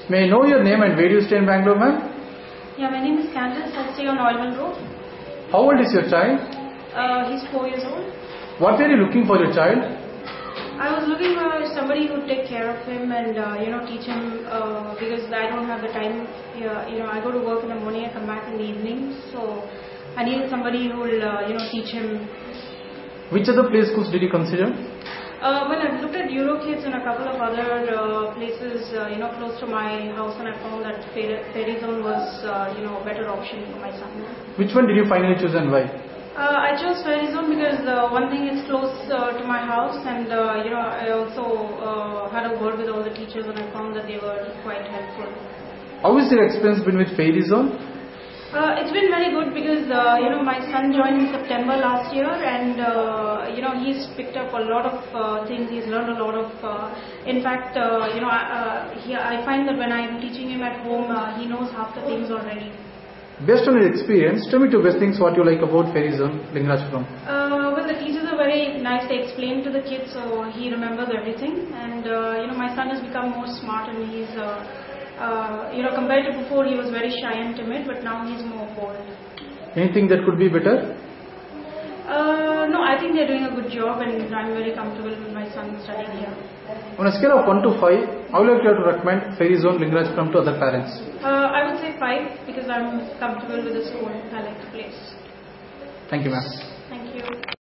May I know your name and where do you stay in Bangalore, ma'am? Yeah, my name is Candace. I stay on Oilman Road. How old is your child? He's 4 years old. What were you looking for your child? I was looking for somebody who would take care of him and teach him because I don't have the time. I go to work in the morning, I come back in the evening, so I needed somebody who will teach him. Which other play schools did you consider? Well, I've looked at Eurokids and a couple of other places, close to my house, and I found that Fairy Zone was, a better option for my son. Which one did you finally choose and why? I chose Fairy Zone because one thing is close to my house, and I also had a word with all the teachers, and I found that they were quite helpful. How is your experience been with Fairy Zone? It's been very good because my son joined in September last year, and he's picked up a lot of things. He's learned a lot of. In fact, I find that when I'm teaching him at home, he knows half the things already. Based on your experience, tell me two best things what you like about Fairy Zone, Lingarajapuram. Well, the teachers are very nice. They explain to the kids, so he remembers everything. And my son has become more smart, and he's compared to before, he was very shy and timid, but now he's more bold. Anything that could be better? No, I think they're doing a good job, and I'm very comfortable with my son studying here. On a scale of 1 to 5, how would you like to recommend Fairy Zone, Lingarajapuram to other parents? I would say 5 because I'm comfortable with the school. I like the place. Thank you, ma'am. Thank you.